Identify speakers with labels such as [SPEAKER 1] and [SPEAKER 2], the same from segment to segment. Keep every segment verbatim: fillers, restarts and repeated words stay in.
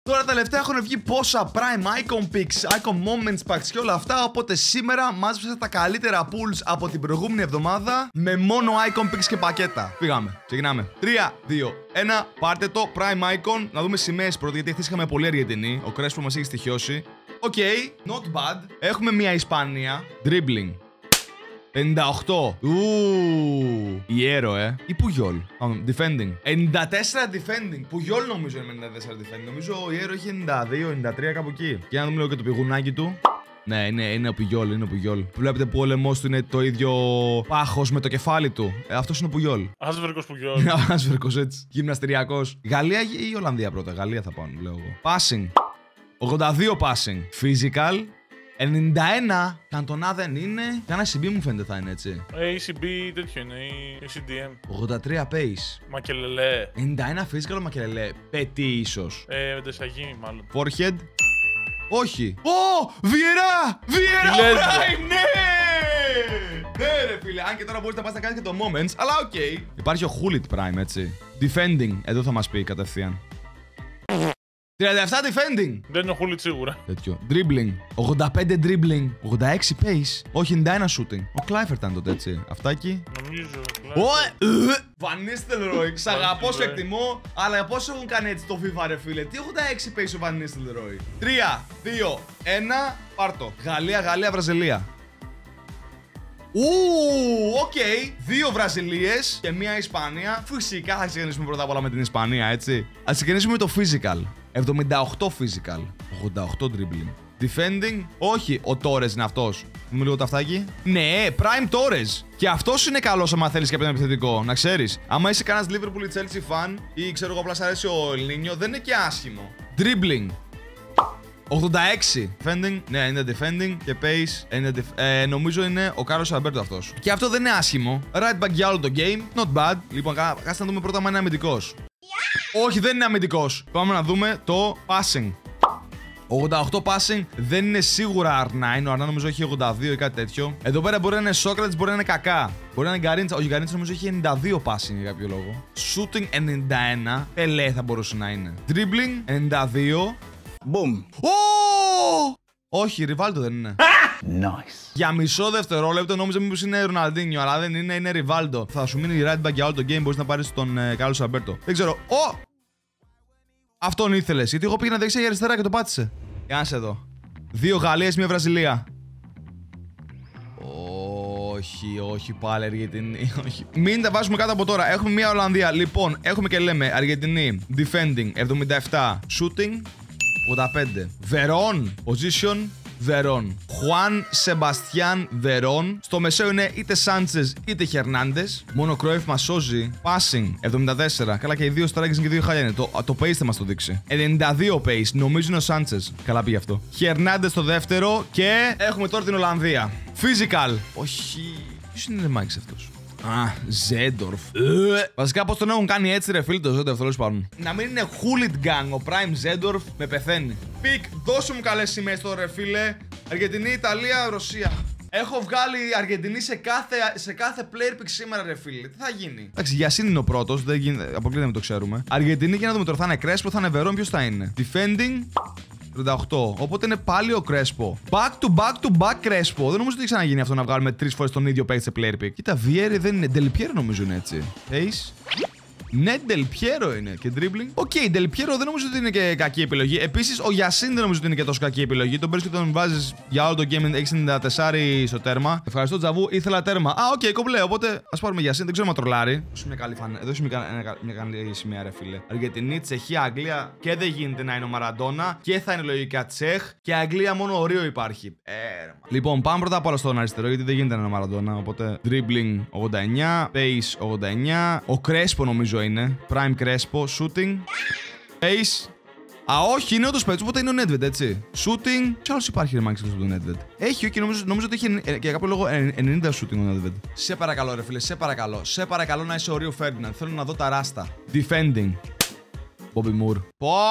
[SPEAKER 1] Τώρα τελευταία έχουν βγει πόσα Prime Icon Picks, Icon Moments Packs και όλα αυτά. Οπότε σήμερα μάζεψα τα καλύτερα pools από την προηγούμενη εβδομάδα με μόνο Icon Picks και πακέτα. Πήγαμε, ξεκινάμε. τρία, δύο, ένα, πάρτε το Prime Icon. Να δούμε σημαίες πρώτα, γιατί χθες είχαμε πολύ Αργεντινή. Ο Κρέσπο μας έχει στοιχειώσει. Οκ, okay, not bad. Έχουμε μια Ισπανία. Dribbling. πενήντα οκτώ. Ουuu. Ιέρο, ε. Ή Πουγιόλ. Defending. ενενήντα τέσσερα defending. Πουγιόλ νομίζω είναι ενενήντα τέσσερα defending. Νομίζω ο Ιέρο έχει ενενήντα δύο ενενήντα τρία κάπου εκεί. Και να δούμε λίγο και το πηγουνάκι του. Ναι, είναι, είναι ο Πουγιόλ, είναι ο Πουγιόλ. Βλέπετε που ο λαιμός του είναι το ίδιο πάχος με το κεφάλι του. Ε, αυτός είναι ο Πουγιόλ.
[SPEAKER 2] Άσβερκος Πουγιόλ.
[SPEAKER 1] Άσβερκος, έτσι. Γυμναστηριακός. Γαλλία ή Ολλανδία πρώτα. Γαλλία θα πάω, λέω εγώ. Passing. ογδόντα δύο passing. Physical. ενενήντα ένα. Καντονά δεν είναι. Κάνα σι μπι μου φαίνεται θα είναι έτσι.
[SPEAKER 2] έι σι μπι τέτοιο είναι. έι σι ντι εμ.
[SPEAKER 1] ογδόντα τρία pace.
[SPEAKER 2] Μακελελέ.
[SPEAKER 1] ενενήντα ένα physical μακελελέ. Πετί ίσως.
[SPEAKER 2] Ε, Ντεσαγίνη μάλλον.
[SPEAKER 1] Forehead. Όχι. Ω! Βιερά! Βιερά! Prime! Ναι! Ναι ρε φίλε. Αν και τώρα μπορείς να πας να κάνεις και το moments. Αλλά οκ. Okay. Υπάρχει ο Hulit Prime έτσι. Defending. Εδώ θα μας πει κατευθείαν. τριάντα επτά defending. Δεν
[SPEAKER 2] είναι ο Χούλιτ σίγουρα.
[SPEAKER 1] Τέτοιο. Dribbling. ογδόντα πέντε dribbling. ογδόντα έξι pace. Όχι, ενενήντα ένα shooting. Ο Κλάιφερ ήταν τότε έτσι. Αυτάκι.
[SPEAKER 2] Νομίζω.
[SPEAKER 1] Ωε! Βαν Νίστελρόι. Σ' αγαπώ, σε εκτιμώ. Αλλά πώς έχουν κάνει έτσι το FIFA ρε φίλε. Τι ογδόντα έξι pace ο Βαν Νίστελρόι. τρία, δύο, ένα. Πάρτο. Γαλλία, Γαλλία, Βραζιλία. Ουuu, οκ. Okay. Δύο Βραζιλίες και μία Ισπανία. Φυσικά θα ξεκινήσουμε πρώτα απ' όλα με την Ισπανία, έτσι. Ας ξεκινήσουμε με το physical. εβδομήντα οκτώ physical. ογδόντα οκτώ dribbling. Defending. Όχι, ο Τόρες είναι αυτός. Δούμε λίγο το αυτάκι. Ναι, Prime Torres. Και αυτός είναι καλός άμα θέλεις κάποιον επιθετικό. Να ξέρεις. Άμα είσαι κανένας Liverpool ή Chelsea fan ή ξέρω εγώ απλά σ' αρέσει ο Ελνίνιο, δεν είναι και άσχημο. Dribbling. ογδόντα έξι. Defending. Ναι, είναι defending και pace. Είναι def... ε, νομίζω είναι ο Κάρλος Αλμπέρτο αυτός. Και αυτό δεν είναι άσχημο. Right back για όλο το game. Not bad. Λοιπόν, κάτσε να δούμε πρώτα αν είναι αμυντικός. Yeah. Όχι, δεν είναι αμυντικός. Πάμε να δούμε το passing. ογδόντα οκτώ passing δεν είναι σίγουρα αρ εννιά. Ο αρ εννιά νομίζω έχει ογδόντα δύο ή κάτι τέτοιο. Εδώ πέρα μπορεί να είναι Socrates, μπορεί να είναι κακά. Μπορεί να είναι Γκαρίντσα. Όχι, Γκαρίντσα νομίζω έχει ενενήντα δύο passing για κάποιο λόγο. Shooting ενενήντα ένα. Πελέ θα μπορούσε να είναι. Dribbling ενενήντα δύο. Boom. Oh! Όχι, Ριβάλτο δεν είναι.
[SPEAKER 3] Nice.
[SPEAKER 1] Για μισό δευτερόλεπτο νόμιζα μήπως είναι Ροναλντίνιο, αλλά δεν είναι, είναι Ριβάλτο. Θα σου μείνει right back για όλο το game, μπορείς να πάρεις τον ε, Κάρλος Αλμπέρτο. Δεν ξέρω. Oh! Αυτόν ήθελες, γιατί εγώ πήγαινα δεξιά ή αριστερά και το πάτησε. Κάτσε εδώ. Δύο Γαλλίες, μία Βραζιλία. Όχι, όχι πάλι Αργεντινή. Όχι. Μην τα βάζουμε κάτω από τώρα. Έχουμε μία Ολλανδία. Λοιπόν, έχουμε και λέμε Αργεντινή. Defending εβδομήντα επτά. Shooting ογδόντα πέντε. Βερόν. Position. Βερόν. Χουάν Σεμπαστιάν Βερόν. Στο μεσαίο είναι είτε Σάντσες είτε Χερνάντες. Μόνο ο Κρόιφ μας σώζει. Passing εβδομήντα τέσσερα. Καλά, και οι δύο στράκες και οι δύο χάλια είναι. Το, το pace θα μας το δείξει. ενενήντα δύο pace. Νομίζω είναι ο Σάντσες. Καλά πήγε αυτό. Χερνάντες στο δεύτερο. Και έχουμε τώρα την Ολλανδία. Physical. Όχι. Ποιος είναι ο Μάκης αυτός? Α, Ζέντορφ. Βασικά πώς τον έχουν κάνει έτσι ρε φίλοι το Ζέντορφ, τέλος πάντων. Να μην είναι Hulit Gang, ο Prime Ζέντορφ με πεθαίνει. Πικ, δώσε μου καλές σημαίες τώρα ρε φίλε. Αργεντινή, Ιταλία, Ρωσία. Έχω βγάλει Αργεντινή σε κάθε, σε κάθε player pick σήμερα ρε φίλε. Τι θα γίνει? Εντάξει, Γιασίν είναι ο πρώτος, δεν γίνεται, αποκλείται να το ξέρουμε. Αργεντινή, για να δούμε τώρα, θα είναι Κρέσπο, θα είναι Βερόν, ποιος θα είναι? Defending τριάντα οκτώ. Οπότε είναι πάλι ο Κρέσπο. Back to back to back Κρέσπο. Δεν νομίζω ότι έχει ξαναγίνει αυτό να βγάλουμε τρεις φορές τον ίδιο παίκτη σε player pick. Κοίτα, Βιέρη δεν είναι. Ντελπιέρο νομίζω είναι έτσι. Ace. Ναι, Ντελπιέρο είναι. Και dribbling. Οκ, okay, Ντελπιέρο δεν νομίζω ότι είναι και κακή επιλογή. Επίσης, ο Γιασίν δεν νομίζω ότι είναι και τόσο κακή επιλογή. Τον παίρνει και τον βάζει για όλο το game. Έχει ενενήντα τέσσερα στο τέρμα. Ευχαριστώ, Τζαβού. Ήθελα τέρμα. Α, οκ, okay, κομπλέ. Οπότε α πάρουμε Γιασίν. Δεν ξέρω αν τρολάρει. Δώσε μια καλή φαν. Δώσε μια, μια, μια καλή σημαία, ρε φίλε. Αργεντινή, Τσεχία, Αγγλία και δεν γίνεται να είναι ο Μαραντόνα. Και θα είναι λογικά Τσεχ. Και Αγγλία μόνο ορίο υπάρχει. Ε, λοιπόν, πάμε πρώτα απ' όλα στον αριστερό γιατί δεν γίνεται να είναι ο Μαραντόνα. Οπότε dribbling ογδόντα εννιά. Pace ογδόντα εννιά. Ο Κρέσπο νομίζω είναι. Prime Crespo, shooting. Ace. Α, όχι, είναι όντως παίκτης, οπότε είναι ο Nedved, έτσι. Shooting. Τι άλλος υπάρχει ρε Μάξι από τον Nedved? Έχει, όχι, νομίζω, νομίζω ότι έχει ε, για κάποιο λόγο ενενήντα shooting ο Nedved. Σε παρακαλώ, ρε φίλε, σε παρακαλώ. Σε παρακαλώ να είσαι ο Ρίο Φέρντιναντ. Θέλω να δω τα ράστα. Defending. Bobby Moore.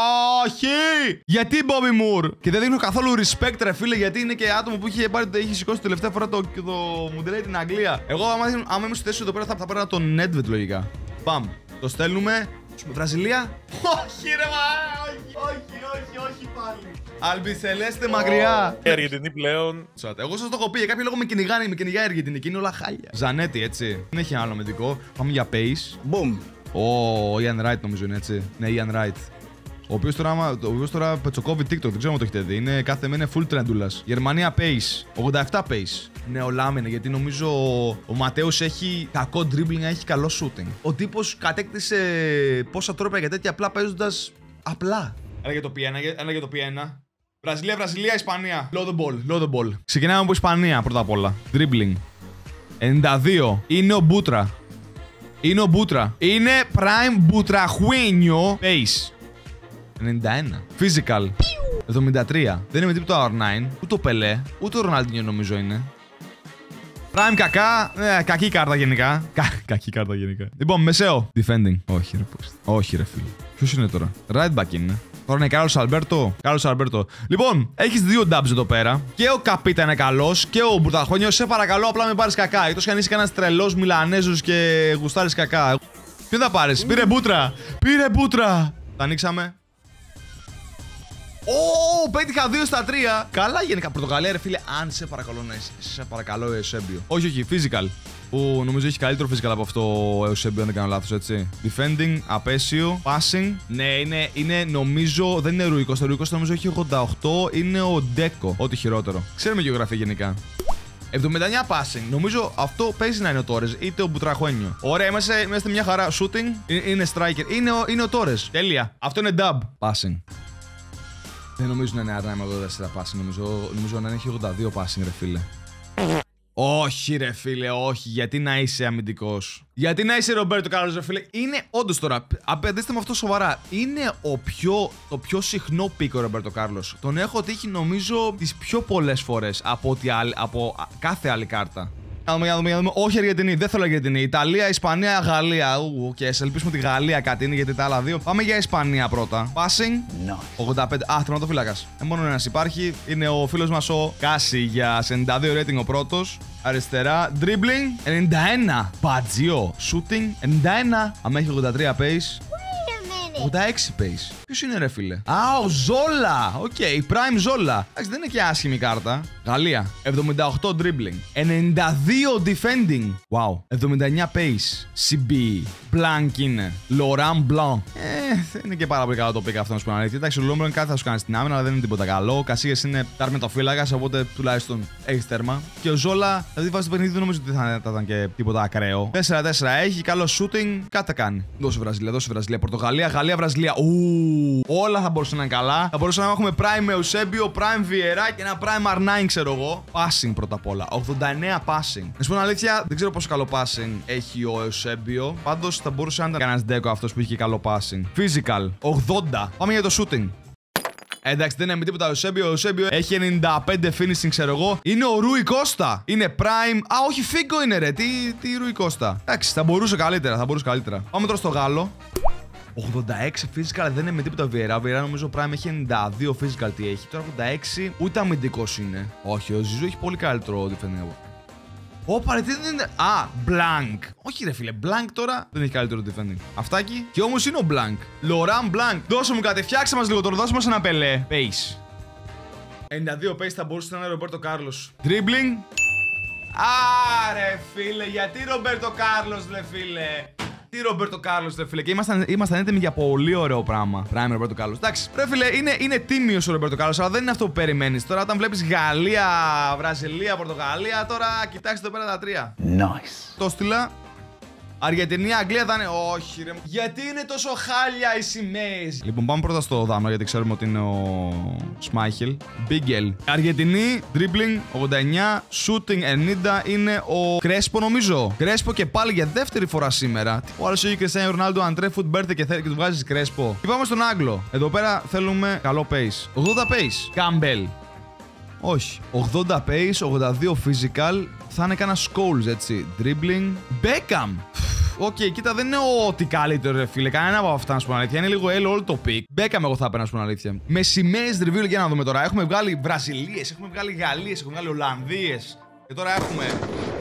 [SPEAKER 1] Όχι! Γιατί Bobby Moore? Και δεν δίνω καθόλου respect, ρε φίλε, γιατί είναι και άτομο που είχε, πάρει, είχε σηκώσει τελευταία φορά το, το μουντελέι την Αγγλία. Εγώ, άμα, άμα ήμουν στη θέση εδώ πέρα, θα, θα παίρνα τον Nedved λογικά. Παμ. Το στέλνουμε. Βραζιλία. Όχι, ρε, μα, όχι, όχι, όχι, όχι πάλι. Αλμπισελέστε μακριά.
[SPEAKER 2] Η Αργεντινή πλέον.
[SPEAKER 1] Εγώ σας το έχω πει, για κάποιο λόγο με κυνηγάνε, με κυνηγάει η Αργεντινή και είναι όλα χάλια. Ζανέτη, έτσι. Δεν έχει άλλο αμυντικό. Πάμε για pace. Boom. Ο Ian Wright νομίζω είναι έτσι. Ναι, Ian Wright. Ο οποίος τώρα, ο οποίος τώρα πετσοκόβει TikTok, δεν ξέρω αν το έχετε δει. Είναι, κάθε μέρα είναι full τρεντούλας. Γερμανία pace. ογδόντα επτά pace. Ναι, ο Λάμ είναι, γιατί νομίζω ο Ματέος έχει κακό dribbling, έχει καλό shooting. Ο τύπος κατέκτησε πόσα τρόπια για τέτοια απλά παίζοντας απλά. Ένα για το πι ένα, ένα για το πι ένα. Βραζιλία, Βραζιλία, Ισπανία. Load the ball, load the ball. Ξεκινάμε από Ισπανία πρώτα απ' όλα. Dribbling. ενενήντα δύο. Είναι ο Μπούτρα. Είναι ο Μπούτρα. Είναι prime Μπουτραχουένιο. Pace. ενενήντα ένα. Physical. εβδομήντα τρία. Δεν είναι με τίποτα αρ εννιά. Ούτε ο Πελέ. Ούτε ο Ρονάλντινιο νομίζω είναι. Prime κακά. Ε, κακή κάρτα γενικά. Κα, κακή κάρτα γενικά. Λοιπόν, μεσαίο. Defending. Όχι, ρε, πώς. Όχι, ρε, φίλε. Ποιος είναι τώρα? Right back είναι. Τώρα είναι Κάρλος Αλμπέρτο. Κάρλος Αλμπέρτο. Λοιπόν, έχεις δύο dubs εδώ πέρα. Και ο Καπίτα είναι καλός. Και ο Μπουτραχουένιο. Σε παρακαλώ, απλά μην πάρεις κακά. Εκτός κι αν είσαι κανένας τρελός Μιλανέζος και γουστάρεις κακά. Ποιο θα πάρεις? Πήρε Μπούτρα. Πήρε Μπούτρα. Τα ανοίξαμε. Ω, πέτυχα δύο στα τρία. Καλά γενικά. Πορτογαλία, ρε φίλε, αν σε παρακαλώ να είσαι. Σε παρακαλώ, Εusebio. Όχι, όχι, physical. Που νομίζω έχει καλύτερο physical από αυτό ο Eusebio, αν δεν κάνω λάθος, έτσι. Defending, απέσιο, passing. Ναι, είναι, είναι νομίζω, δεν είναι Ρουίκος. Το Ρουίκος νομίζω έχει ογδόντα οκτώ. Είναι ο Ντέκο. Ό,τι χειρότερο. Ξέρουμε γεωγραφία γενικά. εβδομήντα εννιά passing. Νομίζω αυτό παίζει να είναι ο Τόρες, είτε ο Μπουτραχουένιο. Ωραία, είμαστε, είμαστε μια χαρά. Shooting. Είναι striker. Είναι ο, είναι ο Τόρες. Τέλεια. Αυτό είναι dub. Passing. Δεν νομίζω να είναι αρ εννιά με ογδόντα τέσσερα passing. Νομίζω, νομίζω να έχει ογδόντα δύο passing, ρε φίλε. Όχι, ρε φίλε, όχι. Γιατί να είσαι αμυντικός? Γιατί να είσαι Ρομπέρτο Κάρλος, ρε φίλε? Είναι όντως τώρα. Απαντήστε με αυτό σοβαρά. Είναι ο πιο, το πιο συχνό πίκο ο Ρομπέρτο Κάρλος. Τον έχω τύχει νομίζω τις πιο πολλές φορές από, ότι, από κάθε άλλη κάρτα. Για δούμε, για δούμε, για δούμε. Όχι Αργεντινή, δεν θέλω Αργεντινή. Ιταλία, Ισπανία, Γαλλία. Ου, και okay, ελπίσουμε τη Γαλλία κάτι είναι, γιατί τα άλλα δύο. Πάμε για Ισπανία πρώτα. Passing. No. ογδόντα πέντε. Α, τερματοφύλακας. Ε, μόνο ένας υπάρχει. Είναι ο φίλος μας ο Κάση για ενενήντα δύο rating ο πρώτος. Αριστερά. Dribbling. ενενήντα ένα. Μπατζιό. Shooting. ενενήντα ένα. Αν έχει ογδόντα τρία pace. ογδόντα έξι pace. Ποιος είναι, ρε φίλε? Α, ο Ζόλα! Οκ, okay, Prime Ζόλα. Εντάξει, δεν είναι και άσχημη κάρτα. Γαλλία. εβδομήντα οκτώ dribbling. ενενήντα δύο defending. Wow. εβδομήντα εννιά pace. σι μπι. Blanc είναι. Laurent Blanc. Ε, δεν είναι και πάρα πολύ καλό το pick αυτό, να σου πω αλήθεια. Εντάξει, ο Λόμπρον κάτι θα σου κάνει στην άμυνα, αλλά δεν είναι τίποτα καλό. Ο Κασίγες είναι ταρμετοφύλακας, οπότε τουλάχιστον έχει τέρμα. Και ο Ζόλα, δηλαδή βάζει το παιχνίδι, δεν νομίζω ότι θα, θα ήταν και τίποτα ακραίο. τέσσερα τέσσερα έχει, καλό shooting. Κάτι θα κάνει. Δώσε Βραζιλία, δώσε Βραζιλία. Πορτογαλία, Γαλλία, Βραζιλία. Ου, όλα θα μπορούσαν να είναι καλά. Θα μπορούσαμε να έχουμε Prime Eusebio, Prime Vieira και ένα Prime αρ εννιά, ξέρω εγώ. Passing πρώτα απ' όλα. ογδόντα εννέα passing. Να σου πω την αλήθεια, δεν ξέρω πόσο καλό passing έχει ο Eusebio. Πάντως θα μπορούσε να ήταν κανένας Ντέκο αυτός που είχε καλό passing. Physical, ογδόντα. Πάμε για το shooting. Εντάξει, δεν είναι με τίποτα ο Eusebio. Ο Eusebio έχει ενενήντα πέντε finishing, ξέρω εγώ. Είναι ο Ρούι Κώστα. Είναι Prime. Α, όχι, Φίγκο είναι, ρε. Τι, τι Ρούι Κώστα. Εντάξει, θα μπορούσε καλύτερα. Θα μπορούσε καλύτερα. Πάμε τώρα στο Γάλλο. ογδόντα έξι physical, δεν είναι με τίποτα Vieira. Ο Vieira νομίζω Prime έχει ενενήντα δύο physical, τι έχει. Τώρα ογδόντα έξι, ούτε αμυντικός είναι. Όχι, ο Ζιζού έχει πολύ καλύτερο defending. Ω, παρετή δεν είναι. Α, Blanc. Όχι, ρε φίλε, Blanc τώρα δεν έχει καλύτερο defending. Αυτάκι. Και όμως είναι ο Blanc. Laurent Blanc. Δώσε μου κάτι, φτιάξε μας λίγο τώρα, δώσε μας ένα Πελέ. Pace. ενενήντα δύο pace θα μπορούσε να είναι Ρομπέρτο Κάρλος. Dribbling. Άρε φίλε, γιατί Ρομπέρτο Κάρλος, ρε φίλε? Τι Ρομπέρτο Κάρλος, ρε φίλε. Και ήμασταν, ήμασταν έτοιμοι για πολύ ωραίο πράγμα. Prime Ρομπέρτο Κάρλος. Εντάξει, ρε φίλε, είναι, είναι τίμιος ο Ρομπέρτο Κάρλος, αλλά δεν είναι αυτό που περιμένεις. Τώρα, όταν βλέπεις Γαλλία, Βραζιλία, Πορτογαλία, τώρα κοιτάξτε εδώ πέρα τα τρία. Nice. Το στείλα. Αργεντινή, Αγγλία θα είναι. Όχι, ρε. Γιατί είναι τόσο χάλια οι σημαίες? Λοιπόν, πάμε πρώτα στο Δάμα, γιατί ξέρουμε ότι είναι ο Σμάιχελ. Μπίγκελ. Αργεντινή, dribbling ογδόντα εννιά, shooting ενενήντα είναι ο Κρέσπο, νομίζω. Κρέσπο και πάλι για δεύτερη φορά σήμερα. Ο άλλος έχει Κριστιάνο Ρονάλντο, Αντρέ Φουτμπέρθε και, και του βγάζει Κρέσπο. Και πάμε στον Άγγλο. Εδώ πέρα θέλουμε καλό pace. ογδόντα pace. Κάμπελ. Όχι. ογδόντα pace, ογδόντα δύο physical. Θα είναι κάνα Scholes, έτσι. Dribbling. Beckham. Οκ, okay, κοίτα, δεν είναι ό,τι καλύτερο, ρε φίλε. Κανένα από αυτά, να σου πω αλήθεια. Είναι λίγο L όλο το pick. Beckham, εγώ θα έπαιρνα, να σου πω αλήθεια. Με σημαίες review, για να δούμε τώρα. Έχουμε βγάλει Βραζιλίες, έχουμε βγάλει Γαλλίες, έχουμε βγάλει Ολλανδίες. Και τώρα έχουμε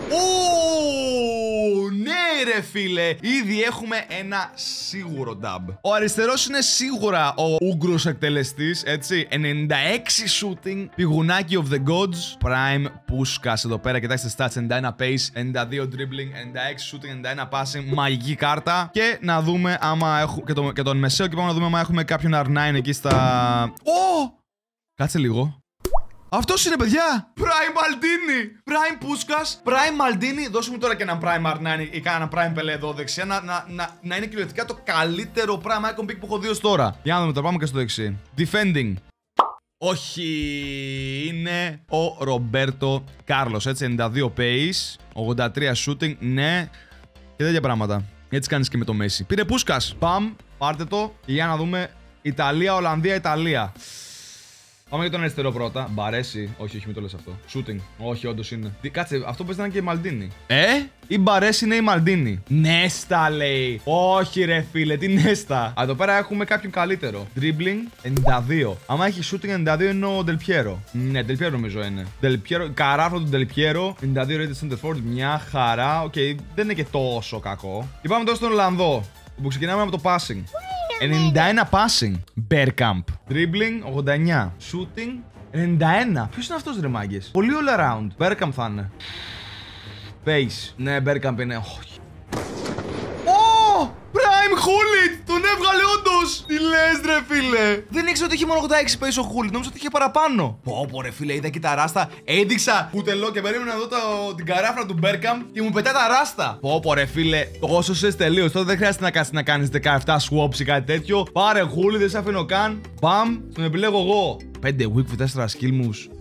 [SPEAKER 1] Ω, ναι ρε φίλε. Ήδη έχουμε ένα σίγουρο dub. Ο αριστερός είναι σίγουρα ο Ούγγρος εκτελεστής, έτσι. ενενήντα έξι shooting, πηγουνάκι of the gods. Prime Puskas εδώ πέρα, κοιτάξτε stats. ενενήντα ένα pace, ενενήντα δύο dribbling, ενενήντα έξι shooting, ενενήντα ένα passing. Μαγική κάρτα. Και να δούμε άμα έχουμε και, το, και τον μεσαίο, και πάμε να δούμε άμα έχουμε κάποιον αρ νάιν εκεί στα... Ω! Κάτσε λίγο. Αυτός είναι, παιδιά! Prime Maldini! Prime Puskas, Prime Maldini. Δώσε μου τώρα και ένα Prime αρ νάιν ή κάνα Prime Pelé εδώ δεξιά. Να, να, να, να είναι κυριολεκτικά το καλύτερο Prime Icon Pick που έχω δει ως τώρα. Για να δούμε, το πάμε και στο δεξί. Defending. Όχι, είναι ο Ρομπέρτο Κάρλος, έτσι, ενενήντα δύο pace, ογδόντα τρία shooting, ναι, και τέτοια πράγματα. Έτσι κάνεις και με το Messi. Πήρε Puskas. Παμ, πάρτε το. Για να δούμε. Ιταλία, Ολλανδία, Ιταλία. Πάμε για τον αριστερό πρώτα. Μπαρέσει. Όχι, όχι, μην το λες αυτό. Shooting. Όχι, όντως είναι. Τι, κάτσε, αυτό παίζει να είναι και η Μαλντίνη. Ε, η Μπαρέσει είναι η Μαλντίνη. Νέστα λέει. Όχι, ρε φίλε, τι Νέστα. Α, εδώ πέρα έχουμε κάποιον καλύτερο. Dribbling ενενήντα δύο. Άμα έχει shooting ενενήντα δύο είναι ο Ντελπιέρο. Ναι, Ντελπιέρο νομίζω είναι. Ντελπιέρο, καράφλο του Ντελπιέρο. ενενήντα δύο rated center forward. Μια χαρά. Οκ, okay, δεν είναι και τόσο κακό. Και πάμε τώρα στον Ολλανδό. Που ξεκινάμε από το passing. ενενήντα ένα passing. Bergkamp. Dribbling ογδόντα εννιά. Shooting ενενήντα ένα. Ποιος είναι αυτός ρε μάγκες? Πολύ all around. Bergkamp θα είναι. Pace. Ναι, Bergkamp είναι. Όχι. Ω! Prime Hullet! Τον έβγαλε όντως! Τι λες ρε φίλε? Δεν ήξερα ότι είχε μόνο ογδόντα έξι pace ο Hullet. Νόμιζα ότι είχε παραπάνω. Πω πω ρε φίλε, είδα και τα ράστα. Έδειξα κουτελό και περίμενα να δω το, την καράφλα του Bergkamp και μου πετά τα ράστα. Πω πω ρε φίλε, το γόσωσες τελείως. Τότε δεν χρειάζεται να κάτσεις να κάνεις δεκαεπτά swaps ή κάτι τέτοιο. Πάρε Hullet, δεν σε αφήνω καν. Μπαμ, τον επιλέγω εγώ. πέντε weak for τέσσερα skill moves.